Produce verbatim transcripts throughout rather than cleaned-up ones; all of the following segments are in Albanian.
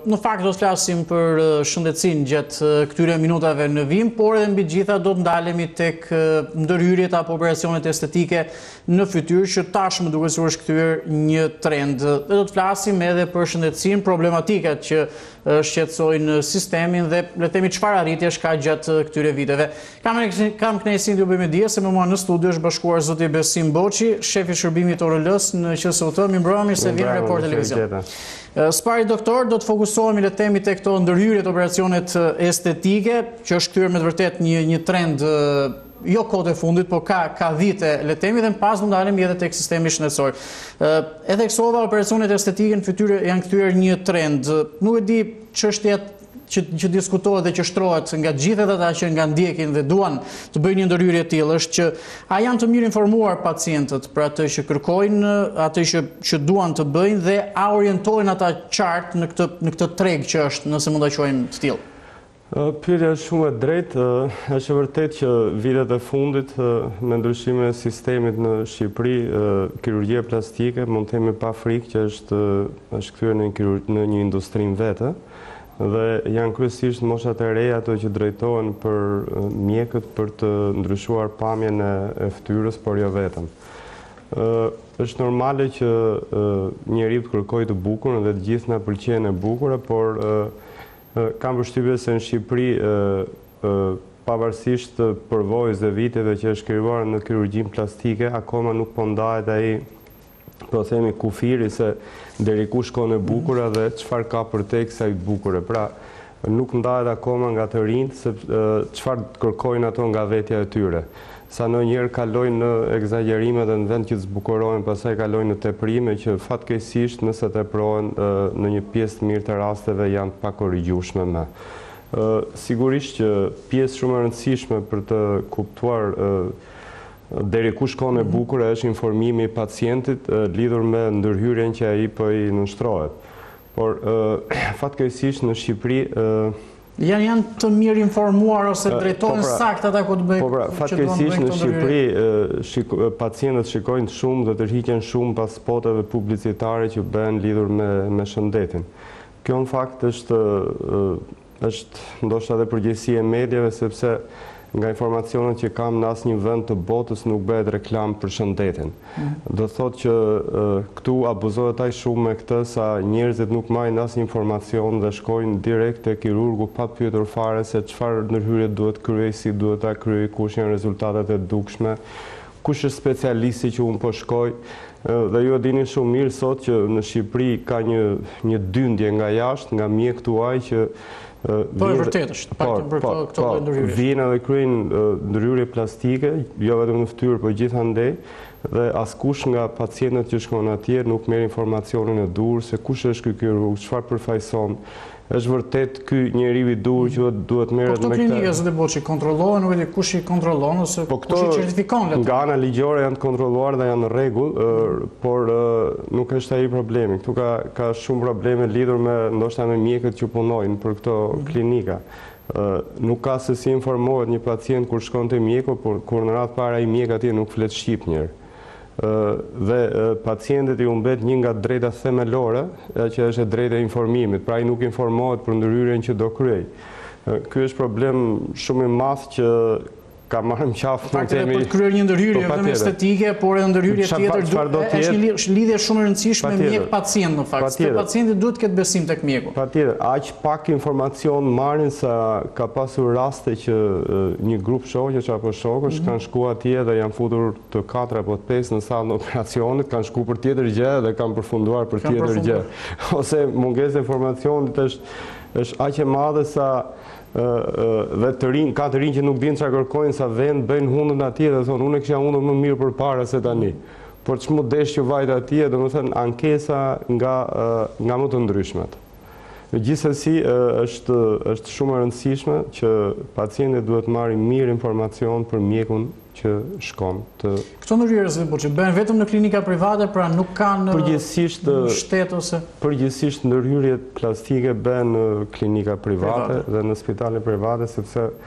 Në fakt do të flasim për shëndetësinë gjatë këtyre minutave në vim, por edhe mbi gjitha do të ndalemi tek ndërhyrjet apo operacionet estetike në fytyrë që tashmë duket se është kthyer një trend. Dhe do të flasim edhe për shëndetësinë, problematikat që shqetësojnë sistemin dhe le të themi çfarë arritjesh ka gjatë këtyre viteve. Kam kam kënaqësinë t'ju bëj me dije se me mua në studio është bashkuar zoti Besim Boçi, shefi i shërbimit O R L-s në Q S U T. Mirëmbrëma, mirë se vjen në Report Televizion. Spari doktor, do të fokusohemi le të themi tek këto ndërhyrjet, operacionet estetike, që është kthyer me të vërtet një një trend jo kohët e fundit, por ka ka vite le të themi, dhe më pas do ndalemi edhe tek sistemi shëndetësor. Edhe kësova operacionet estetike në fytyrë janë kthyer një trend. Nuk e di çështja që, që diskutohet dhe që shtrohet nga gjithë ata që nga ndjekin dhe duan të bëjnë një ndërhyrje të tillë është që a janë të mirë informuar pacientët për atë që kërkojnë, atë që, që duan të bëjnë dhe a orientohen ata qartë në këtë në këtë treg që është, nëse mund ta quajmë të tillë. Pyetja është shumë e drejtë. Është vërtet që vitet e fundit me ndryshimin e sistemit në Shqipëri, kirurgjia plastike mund të themi pa frikë që është është kthyer në në një industri vetë. Dhe janë kryesisht moshat e reja ato që drejtohen për mjekët për të ndryshuar pamjen e fytyrës, por jo vetëm. Është normale që njeriu të kërkojë të bukurën dhe të gjithë na pëlqejnë e bukura, por kam përshtypjen se në Shqipëri pavarësisht përvojës dhe viteve që është krijuar në kirurgjinë plastike, akoma nuk po ndahet ai po themi kufiri se deri ku shkon e bukura dhe çfarë ka për te kësaj bukure. Pra, nuk ndahet akoma nga të rinjt se çfarë kërkojnë ato nga vetja e tyre. Sa ndonjëherë kalojnë në egzagjerime dhe në vend që të zbukurohen, pastaj kalojnë në teprime që fatkeqësisht nëse teprohen në një pjesë të mirë të rasteve janë pa korrigjueshme më. Sigurisht që pjesë shumë e rëndësishme për të kuptuar deri ku shkon e bukur është informimi i pacientit lidhur me ndërhyrjen që ai po i nënshtrohet. Por fatkeqësisht në Shqipëri janë janë të mirë informuar ose drejtohen saktë ata ku të bëjnë. Po pra, fatkeqësisht në Shqipëri pacientët shikojnë shumë dhe tërhiqen shumë pas spoteve publicitare që bëhen lidhur me me shëndetin. Kjo në fakt është është ndoshta edhe përgjegjësi e mediave, sepse nga informacionet që kam në asnjë vend të botës nuk bëhet reklam për shëndetin. Mm. Do thotë që uh, këtu abuzohet aq shumë me këtë sa njerëzit nuk marrin asnjë informacion dhe shkojnë direkt te kirurgu pa pyetur fare se çfarë ndërhyrje duhet kryej, si duhet ta kryej, kush janë rezultatet e dukshme, kush është specialisti që unë po shkoj. Uh, dhe ju e dini shumë mirë sot që në Shqipëri ka një një dyndje nga jashtë, nga mjekët tuaj që Po e vërtet është, pak për këto ndërhyrje. Vijnë edhe kryejnë ndërhyrje plastike, jo vetëm në fytyrë, por gjithandej, dhe askush nga pacientët që shkon atje nuk merr informacionin e dur se kush është ky kirurg, çfarë përfaqëson. Është vërtet ky njeriu i dur që duhet merret me këtë. Po këto klinika zotë Boçi kontrollohen, nuk e di kush i kontrollon ose kush i certifikon ato. Nga ana ligjore janë të kontrolluar dhe janë në rregull, por nuk është ai problemi. Ktu ka ka shumë probleme lidhur me ndoshta me mjekët që punojnë për këto klinika. Nuk ka se si informohet një pacient kur shkon te mjeku, por kur në radhë para ai mjek atje nuk flet shqip njëherë. Dhe pacientet i humbet një nga drejtat themelore, që është e drejta e informimit, pra ai nuk informohet për ndërhyrjen që do kryej. Ky është problem shumë i madh që ka marrë më qafë në temi. Për të kryer një ndërhyrje vetëm estetike, por edhe ndërhyrje tjetër është një lidhje shumë e rëndësishme mjek-pacient në fakt. Se pacienti duhet të ketë besim tek mjeku. Patjetër, aq pak informacion marrin sa ka pasur raste që një grup shoqësh apo shokësh kanë shkuar atje dhe janë futur të katër apo të pesë në sallën e operacionit, kanë shkuar për tjetër gjë dhe kanë përfunduar për tjetër gjë. Ose mungesa e informacionit është është aq e madhe sa dhe të rinj, ka të rinj që nuk dinë çfarë kërkojnë, sa vend bëjnë hundën atje dhe thonë unë kisha hundur më mirë përpara se tani. Por ç'mu desh që vajt atje, domethënë ankesa nga nga më të ndryshmet. Gjithsesi është është shumë e rëndësishme që pacienti duhet marrë mirë informacion për mjekun që shkon të. Këto ndërhyrje zotë Boçi bëhen vetëm në klinika private, pra nuk kanë përgjithsisht në shtet ose përgjithsisht ndërhyrjet plastike bëhen në klinika private, private dhe në spitale private, sepse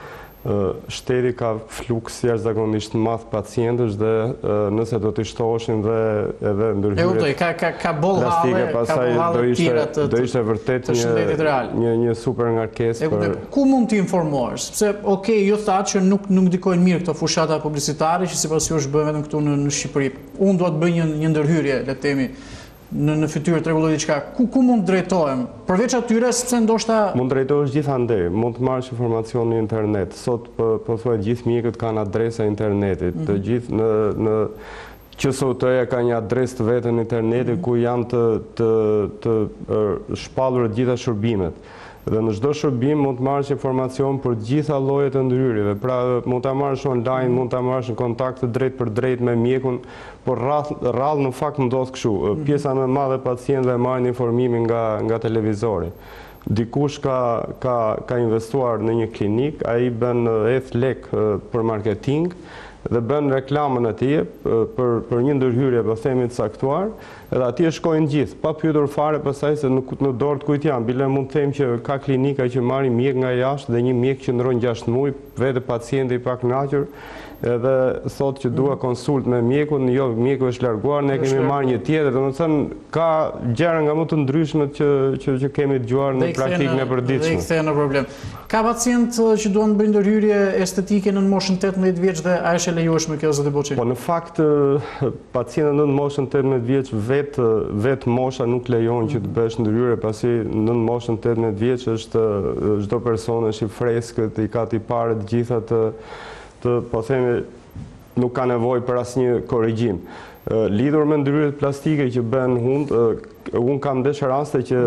Shteti ka fluks jashtëzakonisht madh pacientësh dhe nëse do të shtoheshin dhe edhe ndërhyrjet ka ka ka boll halle, ka boll halle të tjera të do ishte vërtet një një një super ngarkesë për ku mund të informohesh, sepse okay, ju thatë që nuk nuk ndikojnë mirë këto fushata publicitare që sipas jush bëhen vetëm këtu në në Shqipëri. Unë dua të bëj një një ndërhyrje, le të themi, në në fytyrë të rregulloj diçka. Ku ku mund drejtohem? Përveç atyre sepse ndoshta mund drejtohesh gjithandej, mund të marrësh informacion në internet. Sot po po thuaj gjithë mjekët kanë adresa internetit, të gjithë në në që sotoja ka një adresë të vetë në internetit ku janë të të të shpallur të gjitha shërbimet. Dhe në çdo shërbim mund të marrësh informacion për gjitha llojet e ndërhyrjeve. Pra mund ta marrësh online, mund ta marrësh në kontakt të drejt për drejt me mjekun, por rrallë në fakt ndodh kështu. Pjesa më e madhe e pacientëve marrin informimin nga nga televizori. Dikush ka ka ka investuar në një klinik, ai bën eth lek për marketing dhe bën reklamën atje për për një ndërhyrje po themi të caktuar, edhe atje shkojnë gjithë, pa pyetur fare pastaj se nuk në dorë të kujt janë. Bile mund të them që ka klinika që marrin mjek nga jashtë dhe një mjek që ndron gjashtë muaj, vetë pacienti i pakënaqur, edhe thotë që dua konsult me mjekun, jo, mjeku është larguar, ne kemi marrë një tjetër, domethënë ka gjëra nga më të ndryshme që që që kemi dëgjuar në praktikën e përditshme. Dhe i kthehen në problem. Ka pacient që duan të bëjnë ndërhyrje estetike në moshën tetëmbëdhjetë vjeç dhe a është e lejueshme kjo zoti Boçi? Po në fakt pacientët në moshën tetëmbëdhjetë vjeç vetë vetë mosha nuk lejon që të bësh ndërhyrje, pasi në moshën tetëmbëdhjetë vjeç është çdo person është i freskët, i ka të parë të gjitha të të po themi nuk ka nevojë për asnjë korrigjim. Lidhur me ndërhyrjet plastike që bëhen hund, unë kam ndesh raste që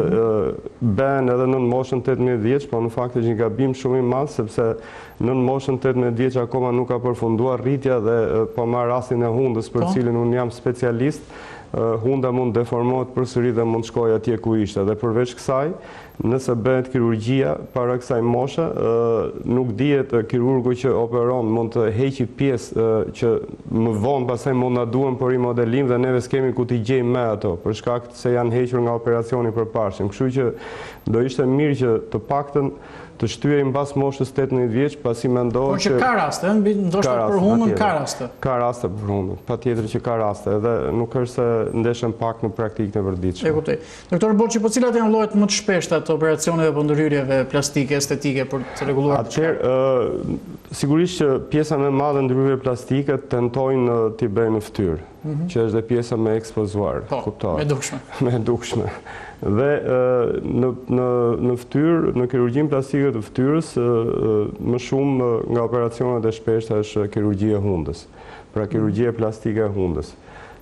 bëhen edhe në moshën tetëmbëdhjetë vjeç, po në fakt është një gabim shumë i madh sepse në moshën tetëmbëdhjetë vjeç akoma nuk ka përfunduar rritja dhe po marr rastin e hundës për cilin unë jam specialist. Hunda mund deformohet përsëri dhe mund shkojë atje ku ishte. Dhe përveç kësaj, nëse bëhet kirurgjia para kësaj moshe, nuk dihet kirurgu që operon mund të heqë pjesë që më vonë pastaj mund na duhen për rimodelim dhe neve s'kemi ku t'i gjejmë me ato, për shkak se janë hequr nga operacioni i përparshëm. Kështu që do ishte mirë që të paktën të shtyhej mbas moshës tetëmbëdhjetë vjeç, pasi mendohet që... Por që ka raste, ndoshta për hundën ka raste. Ka raste për hundën, patjetër që ka raste, edhe nuk është se ndeshen pak në praktikën e përditshme. E kuptoj. Doktor Boçi, po cilat janë llojet më të shpeshta të operacioneve apo ndërhyrjeve plastike, estetike për të rregulluar? Atëherë, sigurisht që pjesa më e madhe e ndërhyrjeve plastike tentojnë t'i bëjnë në fytyrë, që është dhe pjesa më ekspozuar, kuptohet. Me dukshme. Me dukshme. Dhe në në në fytyrë, në kirurgjinë plastike të fytyrës, më shumë nga operacionet e shpeshta është kirurgjia e hundës. Pra kirurgjia plastike e hundës.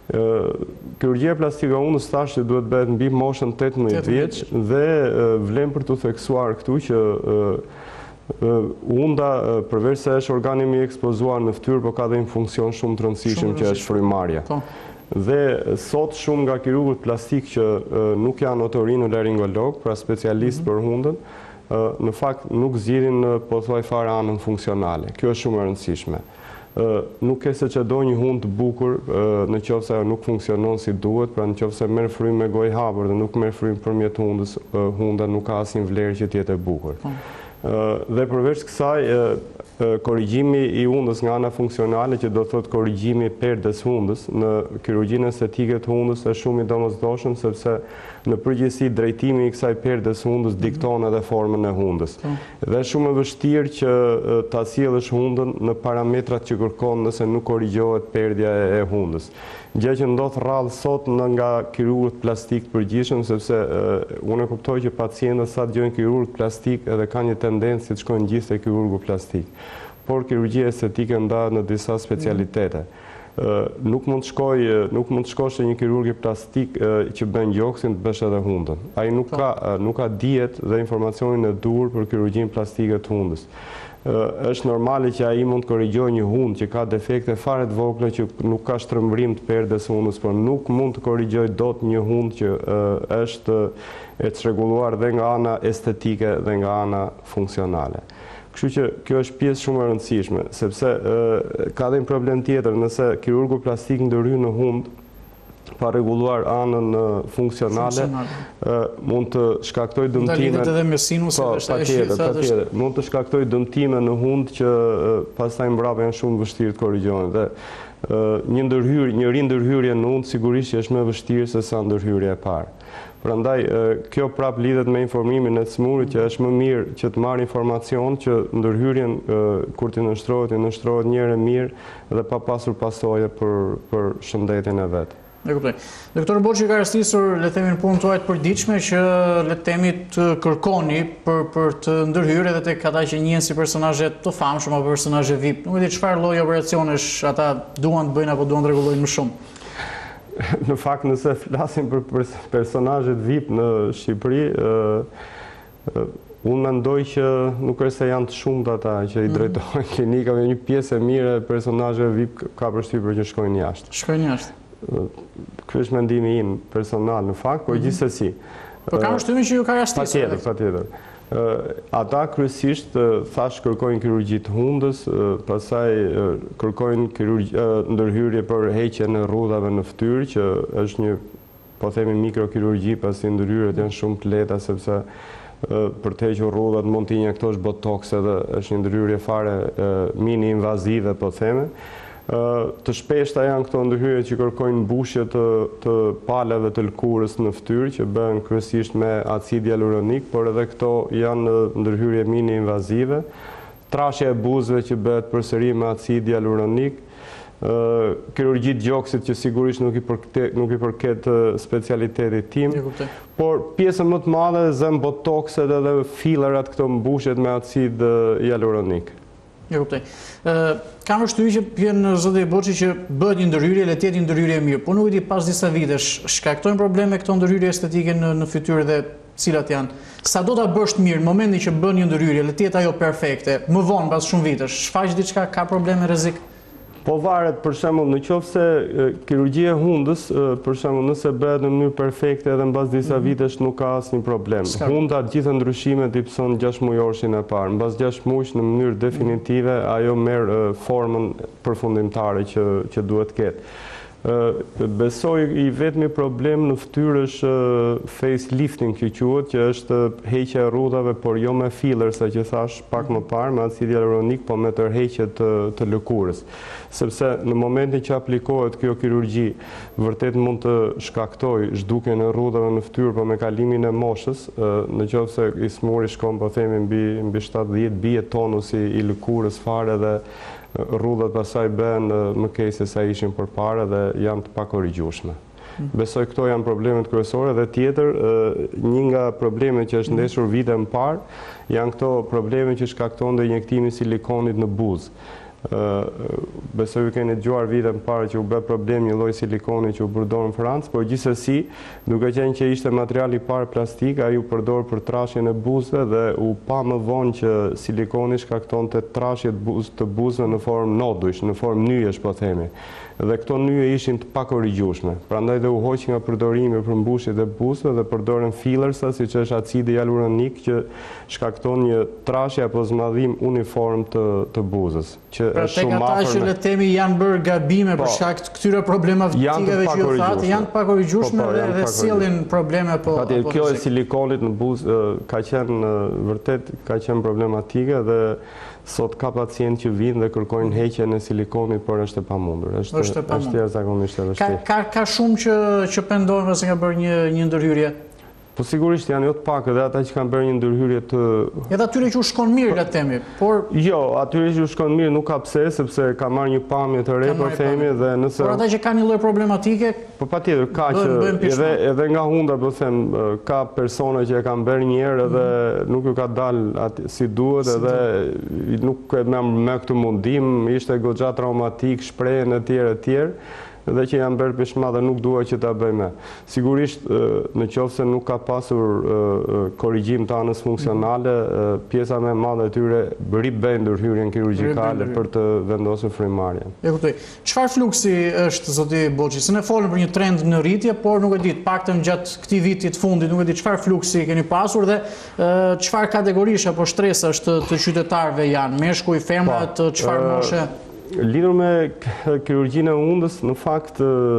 Kirurgjia plastike e hundës thashë duhet bëhet mbi moshën tetëmbëdhjetë vjeç dhe vlen për të theksuar këtu që hunda përveç se është organi më i ekspozuar në fytyrë, por ka dhe një funksion shumë të rëndësishëm që është frymarrja. Dhe sot shumë nga kirurgët plastik që nuk janë otorinolaringolog, pra specialist për hundën, në fakt nuk zgjidhin po thuaj fare anën funksionale. Kjo është shumë e rëndësishme. Nuk ke se që do një hund të bukur, në qoftë se ajo nuk funksionon si duhet, pra në qoftë se merr frymë me gojë hapur dhe nuk merr frymë përmjet hundës, hunda nuk ka asnjë vlerë që të jetë e bukur. Dhe përveç kësaj, korrigjimi i hundës nga ana funksionale, që do thotë korrigjimi i perdës hundës në kirurgjinë estetike të hundës, është shumë i domosdoshëm sepse në përgjithësi drejtimi i kësaj perdës hundës dikton edhe formën e hundës. Dhe është shumë e vështirë që ta sjellësh hundën në parametrat që kërkon nëse nuk korrigjohet perdja e hundës. Gjë që ndodh rrallë sot nga kirurgët plastik të përgjithshëm, sepse unë e kuptoj që pacientët sa dëgjojnë kirurg plastik edhe kanë një tendencë të shkojnë gjithë te kirurgu plastik. Por kirurgjia estetike ndahet në disa specialitete. Nuk mund të shkoj, nuk mund të shkosh te një kirurg plastik që bën gjoksin të bësh edhe hundën. Ai nuk ka nuk ka dijet dhe informacionin e duhur për kirurgjinë plastike të hundës. Është normale që ai mund të korrigjojë një hund që ka defekte fare të vogla që nuk ka shtrëmbrim të perdës hundës, por nuk mund të korrigjojë dot një hund që është e çrregulluar dhe nga ana estetike dhe nga ana funksionale. Kështu që kjo është pjesë shumë e rëndësishme, sepse ka dhe një problem tjetër, nëse kirurgu plastik ndërhyj në hund, pa rregulluar anën funksionale, mund të shkaktoj dëmtime. Edhe me sinusin dhe patjetër, patjetër. Mund të shkaktoj dëmtime në hund që pastaj mbrapa janë shumë vështirë të korrigjohen. Dhe një ndërhyrje, një rindërhyrje në hund sigurisht që është më vështirë se sa ndërhyrja e parë. Prandaj kjo prap lidhet me informimin e smurit që është më mirë që të marrë informacion që ndërhyrjen kur t'i nështrohet, t'i nështrohet një herë mirë dhe pa pasur pasoje për për shëndetin e vet. E kuptoj. Doktor Boçi ka rastisur, le të themi në punën tuaj të përditshme që le të themi të kërkoni për për të ndërhyrë edhe tek ata që njihen si personazhe të famshëm apo personazhe V I P. Nuk e di çfarë lloj operacionesh ata duan të bëjnë apo duan të rregullojnë më shumë. Në fakt, nëse flasim për personazhet V I P në Shqipëri, unë mendoj që nuk është se janë të shumtë ata që i drejtojnë klinikave, një pjesë e mirë e personazheve V I P ka përshtypur që shkojnë jashtë. Shkojnë jashtë. Ky është mendimi im personal në fakt, por gjithsesi. Po kam shtymin që ju ka rastisur. Patjetër, patjetër. Ata kryesisht thash kërkojnë kirurgji të hundës, pastaj kërkojnë ndërhyrje për heqjen e rrudhave në fytyrë, që është një, po themi, mikrokirurgji, pasi ndërhyrjet janë shumë të lehta sepse për të hequr rrudhat mund t'i injektosh botox, edhe është një ndërhyrje fare mini invazive, po theme. Të shpeshta janë këto ndërhyrje që kërkojnë mbushje të palave të lëkurës në fytyrë, që bëhen kryesisht me acid hyaluronik, por edhe këto janë ndërhyrje mini invazive. Trashja e buzëve që bëhet përsëri me acid hyaluronik, kirurgji të gjoksit që sigurisht nuk i përket, nuk i përket specialitetit tim, por pjesën më të madhe zëm botokset edhe fillerat këto mbushjet me acid hyaluronik. E kuptoj. Kam vështirë që vjen zoti Boçi që bëhet një ndërhyrje, le të jetë një ndërhyrje e mirë, por nuk e di pas disa vitesh shkaktojnë probleme këto ndërhyrje estetike në në fytyrë dhe cilat janë. Sa do ta bësh mirë në momentin që bën një ndërhyrje, le të jetë ajo perfekte, më vonë pas shumë vitesh, shfaq diçka, ka probleme rrezik? Po varet, për shembull, në qoftë se kirurgjia e hundës, për shembull, nëse bëhet në mënyrë perfekte edhe mbas disa vitesh nuk ka asnjë problem. Hunda të gjitha ndryshimet i pson gjashtë mujorshin e parë. Mbas gjashtë muajsh në mënyrë definitive ajo merr formën përfundimtare që që duhet të ketë. Besoj i vetmi problem në fytyrë është facelifting që quhet, që është heqja e rrudhave, por jo me filler, sa që thash pak më parë, me acid hyaluronik, po me tërheqje të, të lëkurës. Sepse në momentin që aplikohet kjo kirurgji, vërtet mund të shkaktoj zhdukjen e rrudhave në fytyrë, po me kalimin e moshës, në qoftë se i smuri shkon, po themi mbi mbi shtatëdhjetë, bie tonusi i lëkurës fare dhe rrudhat pasaj bëhen më keq se sa ishin përpara dhe janë të pakorrigjueshme. Besoj këto janë problemet kryesore dhe tjetër, një nga problemet që është ndeshur vite më parë, janë këto probleme që shkakton dhe injektimi silikonit në buzë. Besoj ju keni dëgjuar vite më parë që u bë problem një lloj silikoni që u përdor në Francë, por gjithsesi, duke qenë që ishte material i parë plastik, ai u përdor për trashjen e buzëve dhe u pa më vonë që silikoni shkaktonte trashje të buzëve në formë nodush, në formë nyjesh, po themi. Dhe këto nyje ishin të pakorrigjueshme. Prandaj dhe u hoq nga përdorimi për mbushjet e buzëve dhe përdoren fillersa, siç është acidi hyaluronik, që shkakton një trashje apo zmadhim uniform të të buzës, që pra, është shumë afër. Pra tek ata që le të themi janë bërë gabime për shkak të këtyre problemeve fizikave që ju thatë, janë të pakorrigjueshme dhe, dhe sjellin probleme po. Patjetër, kjo e silikonit në buzë ka qenë vërtet ka qenë problematike dhe sot ka pacientë që vinë dhe kërkojnë heqjen e silikonit, por është e pamundur. Është është jashtëzakonisht e vështirë. Ka ka shumë që që pendojnë se ka bërë një një ndërhyrje. Po sigurisht janë jo të pak edhe ata që kanë bërë një ndërhyrje të... Edhe atyre që u shkon mirë, le të themi, por... Jo, atyre që u shkon mirë nuk ka pse, sepse ka marrë një pamje të re, po themi, dhe nëse... Por ata që kanë një lloj problematike... Po patjetër, ka që edhe, edhe nga hunda, po them, ka persona që e kanë bërë një herë edhe nuk ju ka dalë si duhet, edhe nuk e me, me këtë mundim, ishte goxha traumatik, shprehjen e tjerë e tjerë, dhe që janë bërë peshma dhe nuk dua që ta bëjme. Sigurisht, në qoftë se nuk ka pasur korrigjim të anës funksionale, pjesa më e madhe e tyre ribën ndërhyrjen kirurgjikale për të vendosur frymarrjen. E kuptoj. Çfarë fluksi është, zoti Boçi? Se ne folëm për një trend në rritje, por nuk e di, paktën gjatë këtij viti të fundit, nuk e di çfarë fluksi keni pasur dhe çfarë kategorish apo shtresa është të qytetarëve janë, meshkuj, femrat, çfarë moshe? Lidhur me kirurgjinë e hundës, në fakt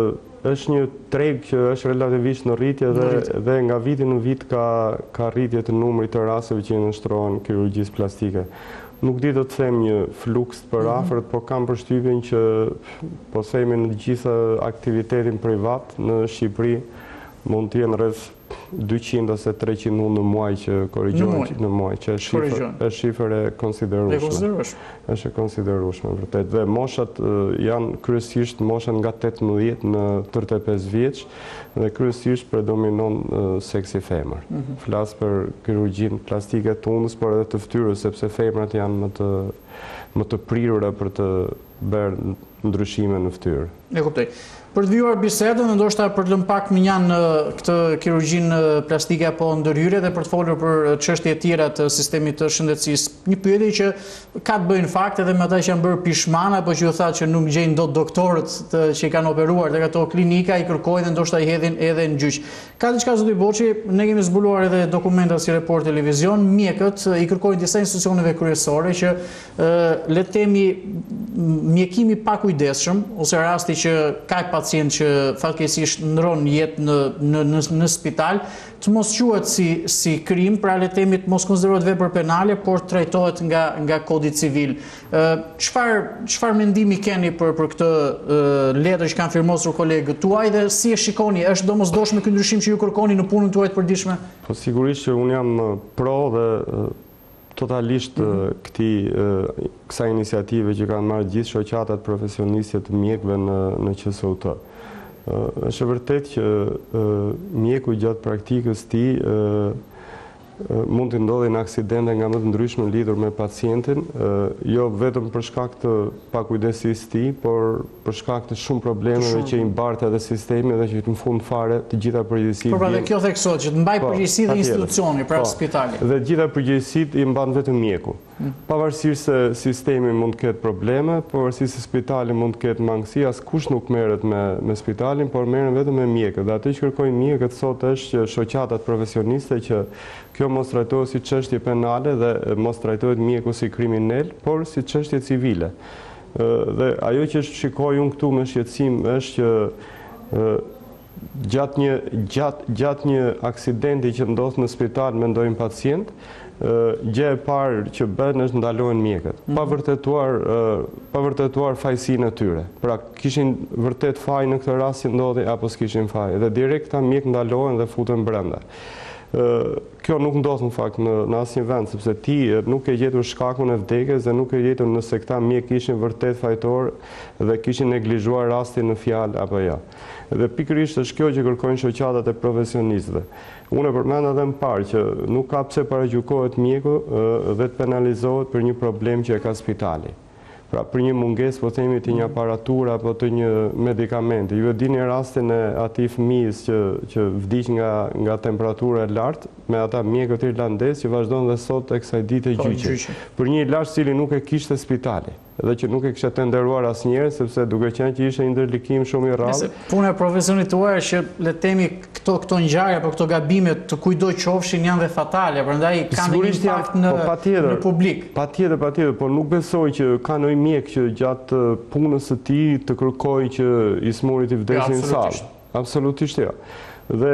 është një treg që është relativisht në rritje dhe, dhe nga viti në vit ka, ka rritje të numrit të rasteve që nënshtrohen kirurgjisë plastike. Nuk di të të them një fluks për afërt, mm-hmm. po kam përshtypjen që po themi në gjitha aktivitetin privat në Shqipëri mund të jenë rreth dyqind ose treqind unë në muaj që korrigjohen në muaj, që është shifër e konsiderueshme. Është e konsiderueshme vërtet. Dhe moshat janë kryesisht moshat nga tetëmbëdhjetë në tridhjetë e pesë vjeç dhe kryesisht predominon seksi femër. Mm-hmm. Flas për kirurgjinë plastike të hundës, por edhe të fytyrës, sepse femrat janë më të më të prirura për të bërë ndryshime në fytyrë. E kuptoj. Për të vijuar bisedën, ndoshta për të lënë pak minjan në këtë kirurgjinë plastike apo ndërhyrje dhe për të folur për çështje tjera të sistemit të shëndetësisë. Një pyetje që ka të bëjë në fakt edhe me ata që janë bërë pishman apo që ju thatë që nuk gjejnë dot doktorët të, që i kanë operuar tek ato klinika, i kërkojnë dhe ndoshta i hedhin edhe në gjyq. Ka diçka zoti Boçi, ne kemi zbuluar edhe dokumenta si Report Televizion, mjekët i kërkojnë disa institucioneve kryesore që le të themi mjekimi pa kujdesshëm ose rasti që ka pacient që fatkeqësisht ndron jetë në, në, në, në spital, të mos quhet si, si krim, pra le të themi të mos konsiderohet vepër penale, por trajtohet nga, nga kodi civil. Çfarë çfarë mendimi keni për, për këtë letër që kanë firmosur kolegët tuaj dhe si e shikoni, është domosdoshme ky ndryshim që ju kërkoni në punën tuaj të përditshme? Po sigurisht që unë jam pro dhe totalisht mm-hmm. këti, kësaj iniciative që kanë marrë gjithë shoqatat profesioniste të mjekëve në, në Q S U T. Është e vërtet që mjeku gjatë praktikës ti mund të ndodhin aksidente nga më të ndryshme lidhur me pacientin, jo vetëm për shkak të pakujdesisë së tij, por për shkak të shumë problemeve që i mbartë edhe sistemi dhe që në fund fare të gjitha përgjegjësitë. Por pra dhe kjo theksohet që të mbaj përgjegjësi dhe institucioni, pra spitali. Dhe gjitha përgjegjësitë i mban vetëm mjeku. Pavarësisht se sistemi mund të ketë probleme, pavarësisht se spitali mund të ketë mangësi, askush nuk merret me, me spitalin, por merren vetëm me mjekët. Dhe atë që kërkojnë mjekët sot është që shoqatat profesioniste që kjo mos trajtohet si çështje penale dhe mos trajtohet mjeku si kriminal, por si çështje civile. Dhe ajo që shikoj unë këtu me shqetësim është që gjatë një, gjatë, gjatë një aksidenti që ndodh në spital me ndonjë pacient, gjë e parë që bën është ndalohen mjekët, pa vërtetuar, pa vërtetuar fajsinë e tyre. Pra kishin vërtet faj në këtë rast që ndodhi apo s'kishin faj. Dhe direkt ta mjek ndalohen dhe futen brenda. Kjo nuk ndodh në fakt në, në asnjë vend, sepse ti nuk e gjetur shkakun e vdekjes dhe nuk e gjetur nëse këta mjek ishin vërtet fajtor dhe kishin neglizhuar rastin në fjalë apo jo. Dhe pikërisht është kjo që kërkojnë shoqatat e profesionistëve. Unë e përmend edhe më parë që nuk ka pse paragjykohet mjeku dhe të penalizohet për një problem që e ka spitali. Pra për një munges, po themi, të një aparatura apo të një medikamenti. Ju e dini rastin e atij fëmijës që, që vdiq nga, nga temperatura e lartë, me ata mjekët irlandez që vazhdon dhe sot e kësaj dite gjyqi. Për një ilaç cili nuk e kishte spitali dhe që nuk e kishte tenderuar asnjëherë, sepse duke qenë që ishte një ndërlikim shumë i rrallë. Puna e profesionit tuaj është që le të themi këto këto ngjarje apo këto gabime të kujdo qofshin janë dhe fatale, prandaj kanë një impakt në, në publik. Patjetër, patjetër, por nuk besoj që ka ndonjë mjek që gjatë punës së tij të kërkojë që i smurit i vdesin në sallë. Absolutisht jo. Dhe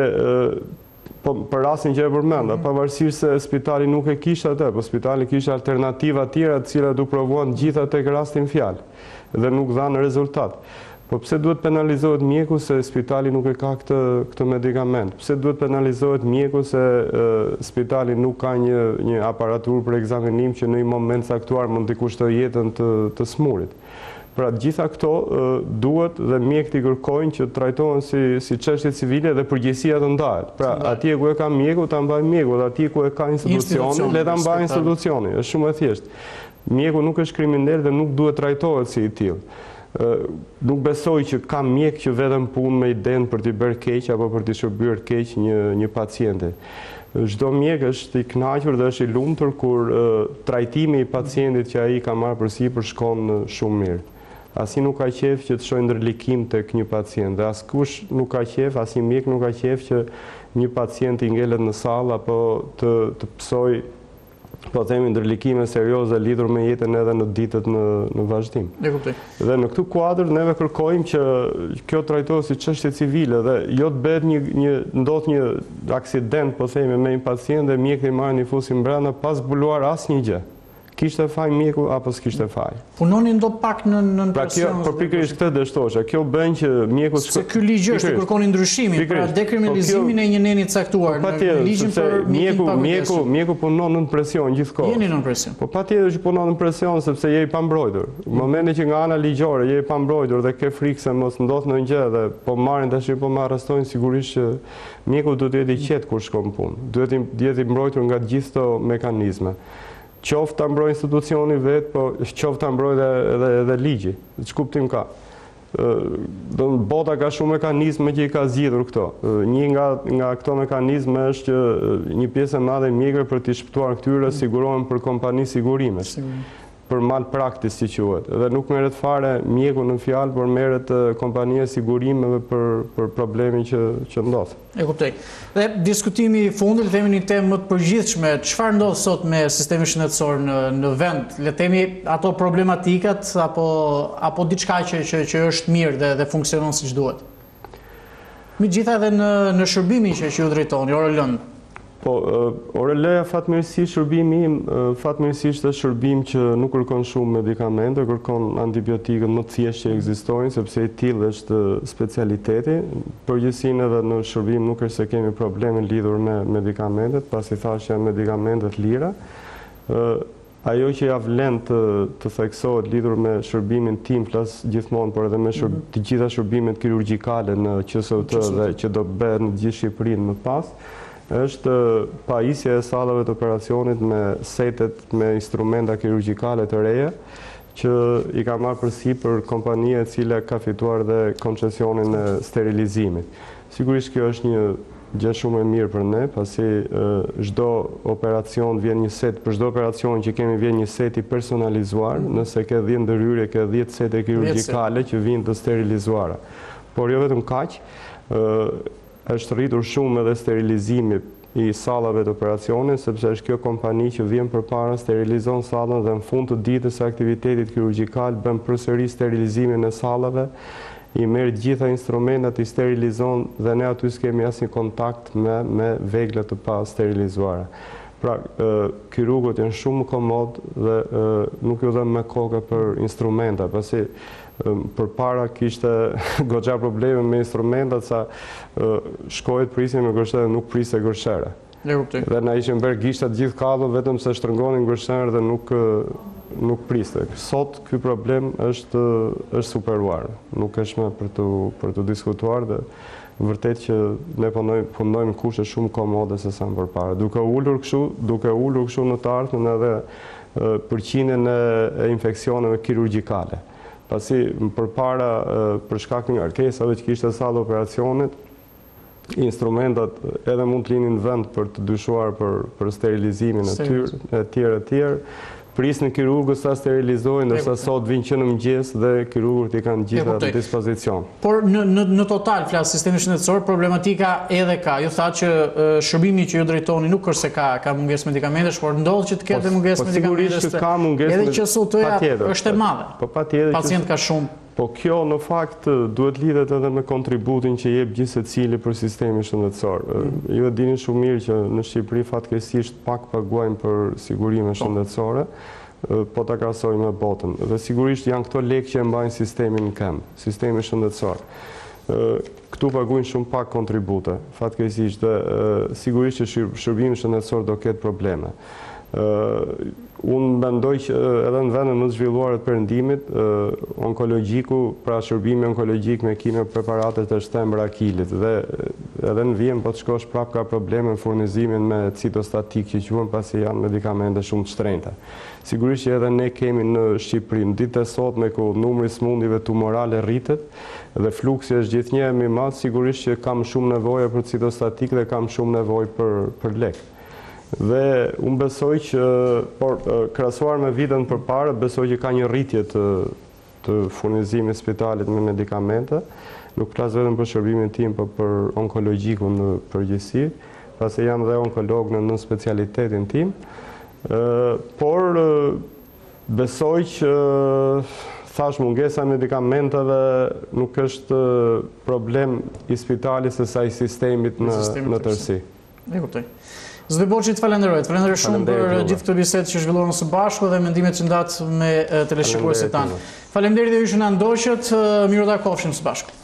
po, për rastin që e përmenda, pavarësisht se spitali nuk e kishte atë, po spitali kishte alternativa tjera të cilat u provuan gjitha tek rasti në fjalë dhe nuk dhanë rezultat. Po pse duhet penalizohet mjeku se spitali nuk e ka këtë, këtë medikament? Pse duhet penalizohet mjeku se e, spitali nuk ka një, një aparatur për ekzaminim që në një moment caktuar mund t'i kushtoj jetën të, të smurit? Pra gjitha këto uh, duhet dhe mjekët i kërkojnë që trajtohen si, si çështje civile dhe përgjegjësia të ndahet. Pra atje ku e ka mjeku ta mbaj mjeku, dhe atje ku e ka institucioni, le ta mbaj institucioni. Është shumë e thjeshtë. Mjeku nuk është kriminal dhe nuk duhet trajtohet si i tillë. Uh, nuk besoj që ka mjek që vetëm punë me iden për t'i bërë keq apo për t'i shërbyer keq një, një pacienti. Çdo mjek është i kënaqur dhe është i lumtur kur uh, trajtimi i pacientit që ai ka marrë përsipër shkon uh, shumë mirë. Asi nuk ka qef që të shojë ndërlikim tek një pacient, dhe askush nuk ka qef, asi mjek nuk ka qef që një pacient i ngelet në sallë apo të, të psoj po themi ndërlikime serioze lidhur me jetën edhe në ditët në, në vazhdim. E kuptoj. Dhe në këtë kuadër neve kërkojmë që kjo trajtohet si çështje civile dhe jo të bëhet një, një ndodh një aksident, po themi, me një pacient dhe mjekët i marrin infusin brenda pas zbuluar asnjë gjë. Kishte faj mjeku apo s'kishte faj. Punonin do pak në në pra kjo, për pikërisht këtë dështosha, kjo bën që mjeku se ky ligj është të kërkoni ndryshimin, pra dekriminalizimin e një neni caktuar në ligjin për mjeku mjeku mjeku punon në presion gjithkohë. Jeni në presion. Po patjetër që punon në presion sepse je i pambrojtur. Në momentin që nga ana ligjore je i pambrojtur dhe ke frikë se mos ndodh ndonjë gjë dhe po marrin tash po më arrestojnë, sigurisht që mjeku duhet të jetë i qetë kur shkon punë. Duhet të jetë i mbrojtur nga gjithë këto mekanizme. Qoftë ta mbrojë institucioni vetë, po qoftë ta mbrojë edhe, edhe, edhe ligji. Që kuptim ka? Do bota ka shumë mekanizme që i ka zgjidhur këto. Një nga, nga këto mekanizme është që një pjesë e madhe mjekëve për të shpëtuar këtyre sigurohen për kompani sigurimesh. Për malpraktis që quhet. Dhe nuk merret fare mjeku në fjalë, por merret kompania sigurimeve për, për problemin që, që ndodh. E kuptoj. Dhe diskutimi i fundit, themi një temë më të përgjithshme, çfarë ndodh sot me sistemin shëndetësor në, në vend? Le të themi ato problematikat apo apo diçka që, që që është mirë dhe, dhe funksionon siç duhet. Megjithatë edhe në në shërbimin që që ju drejtoni, orë lëndë. Po, Oreleja fatmirësisht shërbimi im, fatmirësisht është shërbim që nuk kërkon shumë medikamente, kërkon antibiotikët më të thjeshtë që ekzistojnë, sepse i tillë është specialiteti. Përgjithësinë edhe në shërbim nuk është se kemi probleme lidhur me medikamentet, pasi thash janë medikamentet lira. Ajo që ja vlen të, të theksohet lidhur me shërbimin tim, flas gjithmonë, por edhe me shërb, të gjitha shërbimet kirurgjikale në Q S U T dhe që do bëhen në gjithë Shqipërinë më pas, është pajisja e sallave të operacionit me setet me instrumenta kirurgjikale të reja, që i ka marrë përsipër kompania e cila ka fituar dhe koncesionin e sterilizimit. Sigurisht kjo është një gjë shumë e mirë për ne, pasi çdo operacion vjen një set, për çdo operacion që kemi vjen një set i personalizuar, nëse ke dhjetë ndërhyrje, ke dhjetë sete kirurgjikale që vijnë të sterilizuara. Por jo vetëm kaq, është rritur shumë edhe sterilizimi i sallave të operacionit, sepse është kjo kompani që vjen përpara, sterilizon sallën dhe në fund të ditës së aktivitetit kirurgjikal bën përsëri sterilizimin e sallave, i merr gjitha instrumentat, i sterilizon dhe ne aty s'kemi asnjë kontakt me me vegla të pa sterilizuara. Pra, kirurgët janë shumë komod dhe nuk ju dhem me kokë për instrumenta, pasi përpara kishte goxha probleme me instrumentat, sa shkojët prisje me gërshere dhe nuk priste gërshere. Dhe na ishim bërë gishtat gjithë kallën vetëm se shtrëngonin gërshere dhe nuk, nuk priste. Sot ky problem është, është superuar, nuk është me për të, për të diskutuar dhe vërtet që ne punojmë, punojmë kushte shumë komode se sa më përpara. Duke ulur kështu, duke ulur kështu në të ardhmen edhe përqindjen e infeksioneve kirurgjikale. Pasi përpara për shkak të ngarkesave që kishte sallë operacionit, instrumentat edhe mund të linin vend për të dyshuar për, për sterilizimin e tyre, e tjerë e tjerë. Prisnë kirurgët sa sterilizojnë, ndërsa sot vinë që në mëngjes dhe kirurgët i kanë gjitha në dispozicion. Por në, në, në total, flas sistemi shëndetësor, problematika edhe ka. Ju tha që uh, shërbimi që ju drejtoni nuk është se ka, ka mungesë medikamentesh, por ndodh që të ketë mungesë medikamentesh. Edhe që Q S U T-ja është e madhe. Po patjetër. Pacient ka shumë. Po kjo në fakt duhet lidhet edhe me kontributin që jep gjithë secili për sistemin shëndetësor. Mm. Ju e dini shumë mirë që në Shqipëri fatkeqësisht pak paguajmë për sigurime shëndetësore, po ta krahasojmë me botën. Dhe sigurisht janë këto lekë që e mbajnë sistemin në këmbë, sistemin shëndetësor. Këtu paguajnë shumë pak kontribute, fatkeqësisht, dhe sigurisht që shërbimi shëndetësor do ketë probleme. Unë mendoj që edhe në vendin më të zhvilluar të perëndimit, onkologjiku, pra shërbimi onkologjik me kimiopreparate të shtemër akilit, dhe edhe në vijim po të shkosh prap ka probleme në furnizimin me citostatik që quhen, pasi janë medikamente shumë të shtrenjta. Sigurisht që edhe ne kemi në Shqipëri, në ditët e sotme ku numri i smundjeve tumorale rritet dhe fluksi është gjithnjë më i madh, sigurisht që kam shumë nevojë për citostatik dhe kam shumë nevojë për për lek. Dhe unë besoj që, por krahasuar me vitën përpara, besoj që ka një rritje të, të furnizimit spitalit me medikamente. Nuk flas vetëm për shërbimin tim, por për onkologjikun në përgjithësi, pasi jam dhe onkolog në, në specialitetin tim. Por besoj që thash mungesa e medikamenteve nuk është problem i spitalit se sa i sistemit në tërësi. E kuptoj. Zoti Boçi, të falenderoj. Të falenderoj shumë për gjithë këtë bisedë që zhvilluam së bashku dhe mendimet që ndatë me teleshikuesit tanë. Faleminderit dhe ju që na ndoqët, miru ta kofshim së bashku.